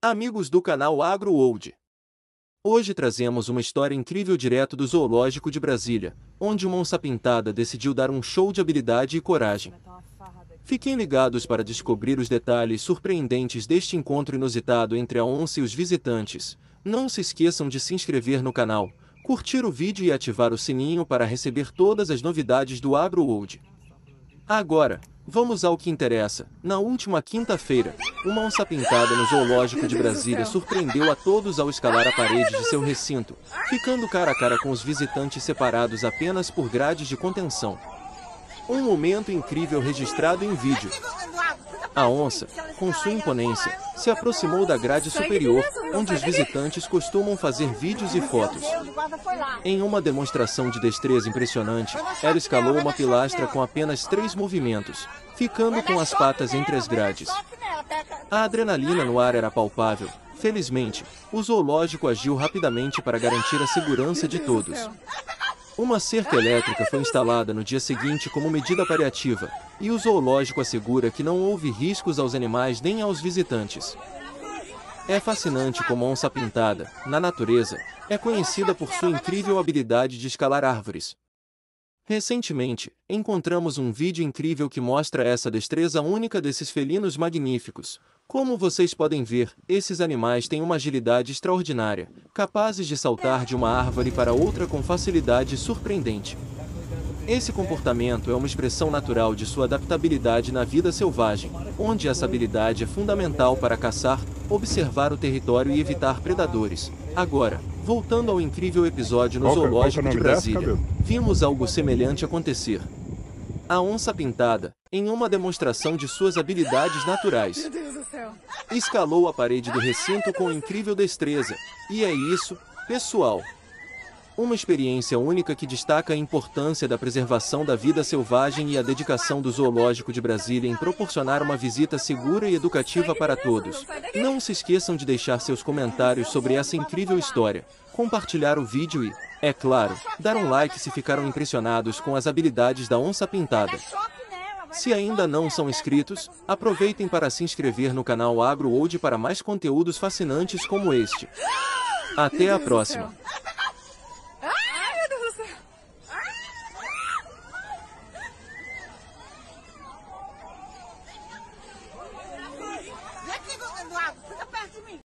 Amigos do canal AgroWorld. Hoje trazemos uma história incrível direto do Zoológico de Brasília, onde uma onça-pintada decidiu dar um show de habilidade e coragem. Fiquem ligados para descobrir os detalhes surpreendentes deste encontro inusitado entre a onça e os visitantes. Não se esqueçam de se inscrever no canal, curtir o vídeo e ativar o sininho para receber todas as novidades do AgroWorld. Agora, vamos ao que interessa. Na última quinta-feira, uma onça-pintada no Zoológico de Brasília surpreendeu a todos ao escalar a parede de seu recinto, ficando cara a cara com os visitantes separados apenas por grades de contenção. Um momento incrível registrado em vídeo. A onça, com sua imponência, se aproximou da grade superior, onde os visitantes costumam fazer vídeos e fotos. Em uma demonstração de destreza impressionante, ela escalou uma pilastra com apenas 3 movimentos, ficando com as patas entre as grades. A adrenalina no ar era palpável. Felizmente, o zoológico agiu rapidamente para garantir a segurança de todos. Uma cerca elétrica foi instalada no dia seguinte como medida paliativa, e o zoológico assegura que não houve riscos aos animais nem aos visitantes. É fascinante como a onça-pintada, na natureza, é conhecida por sua incrível habilidade de escalar árvores. Recentemente, encontramos um vídeo incrível que mostra essa destreza única desses felinos magníficos. Como vocês podem ver, esses animais têm uma agilidade extraordinária, capazes de saltar de uma árvore para outra com facilidade surpreendente. Esse comportamento é uma expressão natural de sua adaptabilidade na vida selvagem, onde essa habilidade é fundamental para caçar, observar o território e evitar predadores. Agora, voltando ao incrível episódio no Zoológico de Brasília, vimos algo semelhante acontecer. A onça-pintada, em uma demonstração de suas habilidades naturais, escalou a parede do recinto com incrível destreza. E é isso, pessoal. Uma experiência única que destaca a importância da preservação da vida selvagem e a dedicação do Zoológico de Brasília em proporcionar uma visita segura e educativa para todos. Não se esqueçam de deixar seus comentários sobre essa incrível história, compartilhar o vídeo e, é claro, dar um like se ficaram impressionados com as habilidades da onça-pintada. Se ainda não são inscritos, aproveitem para se inscrever no canal AgroWorld para mais conteúdos fascinantes como este. Até a próxima!